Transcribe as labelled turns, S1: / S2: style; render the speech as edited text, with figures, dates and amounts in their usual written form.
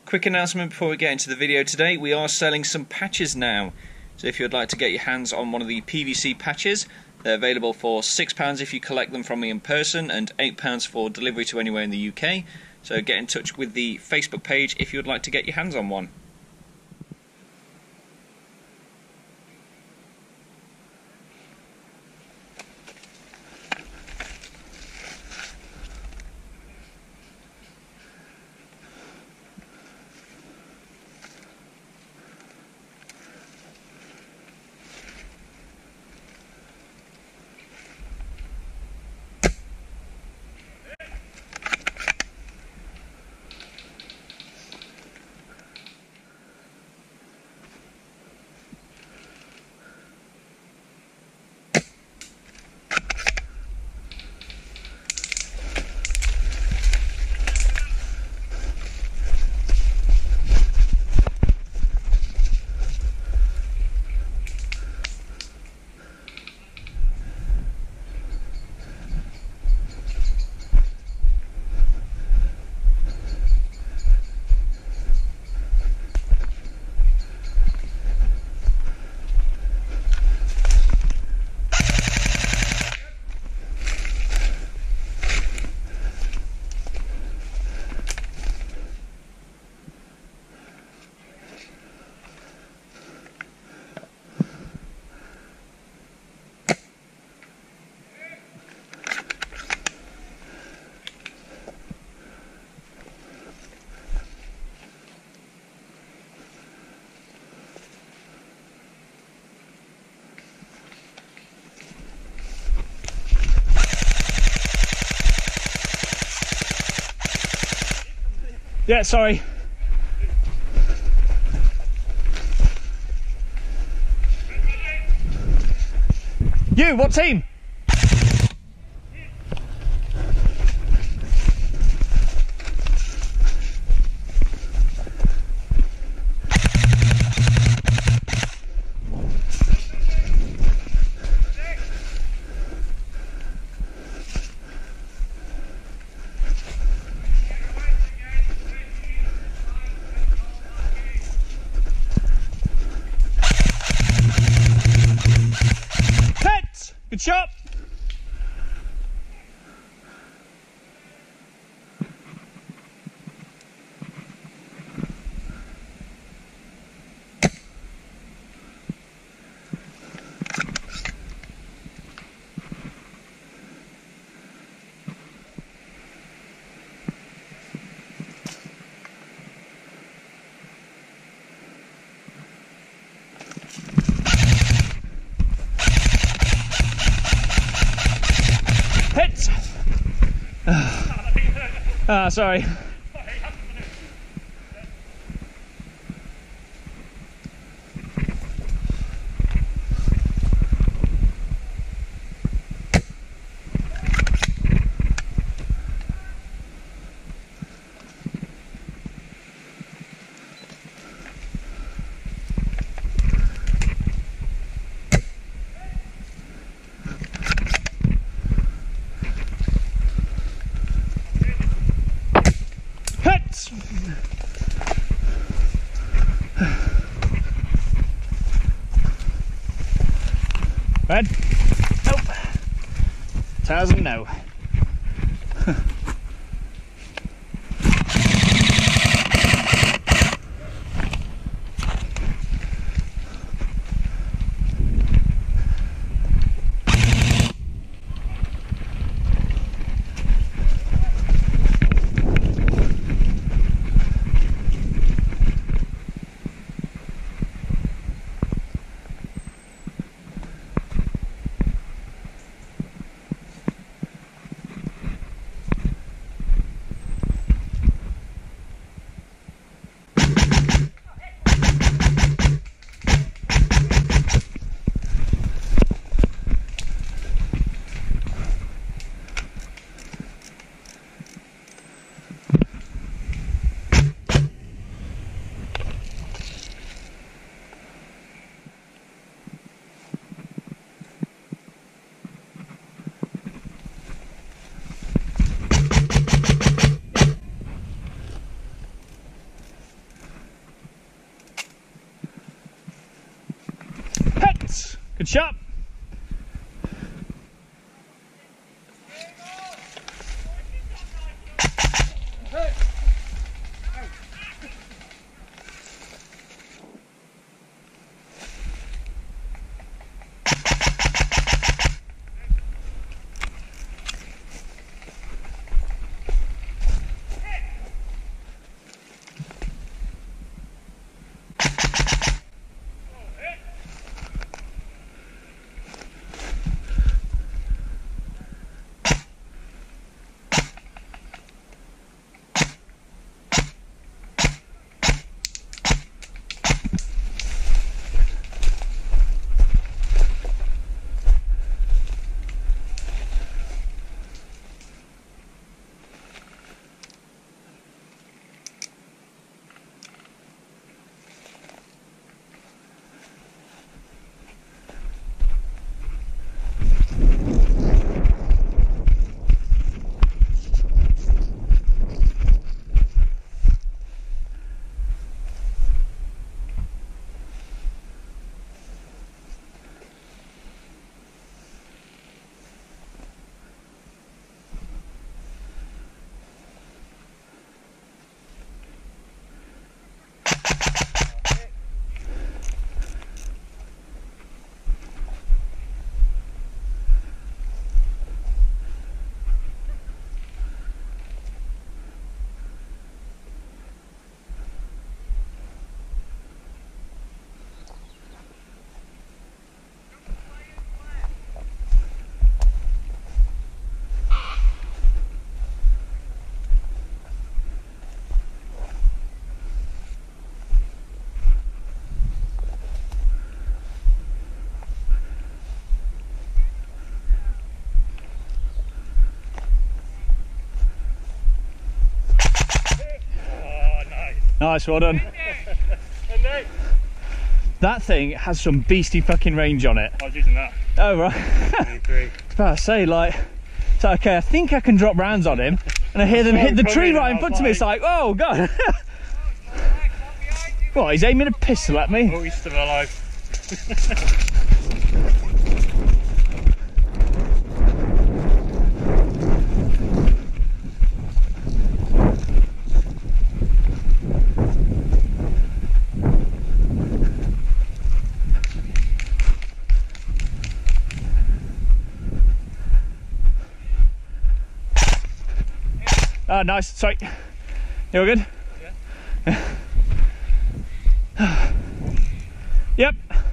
S1: Quick announcement before we get into the video today. We are selling some patches now. So if you'd like to get your hands on one of the PVC patches, they're available for £6 if you collect them from me in person and £8 for delivery to anywhere in the UK. So get in touch with the Facebook page if you'd like to get your hands on one.
S2: Yeah, sorry. You, what team? Good shot. Hit! Sorry. Red? Nope. 1000, no. Good shot. Nice, well done. That thing has some beastie fucking range on it.
S3: I was using that.
S2: Oh, right. I was about to say, like, so okay, I think I can drop rounds on him, and I hear them hit the tree right in front of me. It's like, oh, God. What, he's aiming a pistol at me?
S3: Oh, he's still alive.
S2: Oh, nice. Sorry. You all good?
S3: Yeah.
S2: Yep.